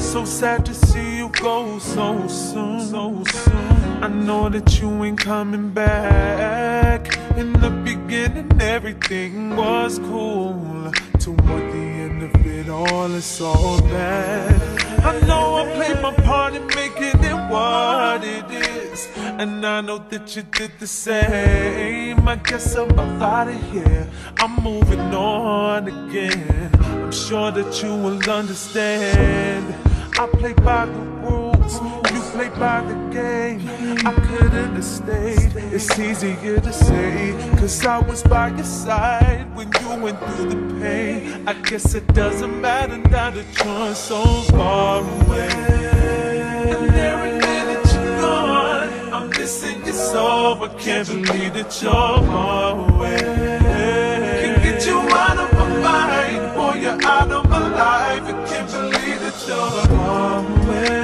So sad to see you go so soon, so soon. I know that you ain't coming back. In the beginning everything was cool, toward the end of it all it's all bad. I know I played my part in making it what it is, and I know that you did the same. I guess I'm out of here, I'm moving on again. I'm sure that you will understand. I play by the rules, you play by the game. I couldn't have stayed, it's easier to say, cause I was by your side when you went through the pain. I guess it doesn't matter now that you're so far away. And every day that you're gone, I'm missing you so. I can't believe that you're far away. Can't get you out of my mind, boy, you're out of my life. I can't believe that you're far away.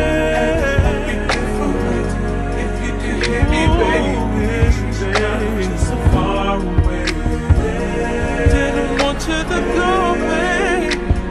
So far away, didn't want you to go away.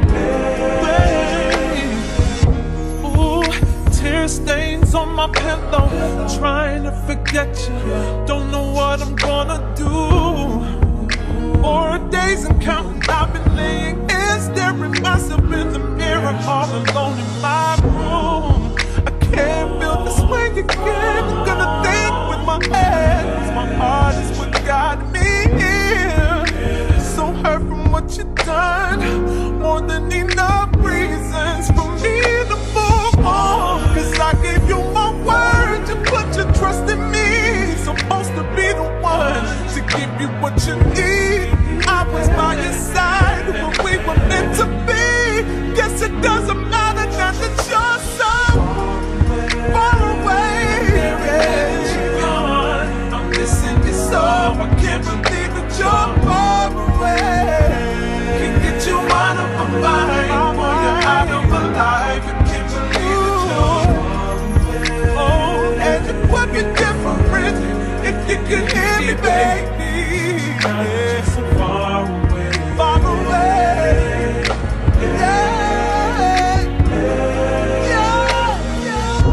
Ooh, tear stains on my pillow, trying to forget you. Don't know what I'm gonna do. 4 days and counting, I've been laying here staring myself in the mirror, all alone in my room. I can't feel this way again. I'm gonna think with my head, cause my heart is what got me here. So hurt from what you done, more than enough reasons for me to move on. Cause I gave you my word, you put your trust in me. Supposed to be the one to give you what you need. I was by your side when we were meant to be. Guess it doesn't matter now that you're so far away. You're gone, I'm missing you so. I can't believe that you're far away. Can't get you out of my mind, boy, you're out of my life. I can't believe that you're far away. Oh, and it would be different if you could hear me, baby. Yeah, so far away, far away. Yeah, yeah,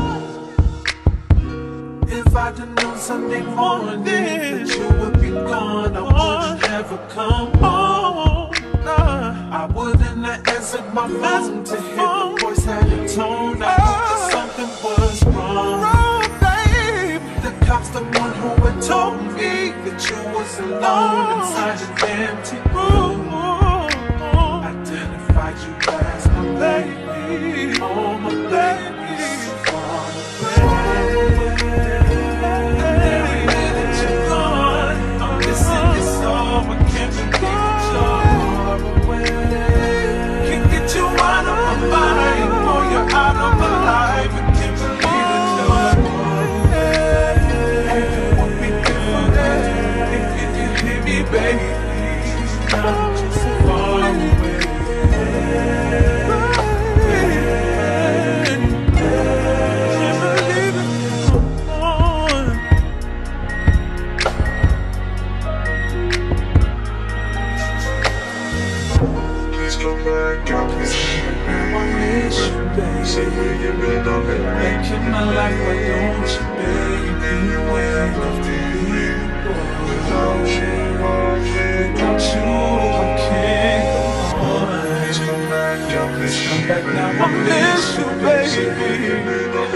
yeah. If I'd have known Sunday morning that you would be gone, I wouldn't ever come home. I wouldn't have answered my phone to hear the voice had a tone. I knew that something was wrong, babe. The cop's the one who had told me that you was alone inside an empty room. Identified you as my baby, oh my baby. So far away. And every minute you're gone, I'm missing you so. I can't believe that you're far away. Can't get you out of my mind, boy, you're out of my life. I can't believe that you're far away. And it would be different if you could hear me, baby. I'm just so far away. Making my life, why don't you, baby? Well enough to leave, without you, I can't go on. Come back now, I miss you, baby.